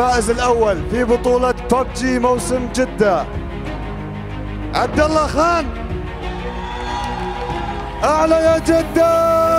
الفائز الأول في بطولة ببجي موسم جدة عبد الله خان. أعلى يا جدة.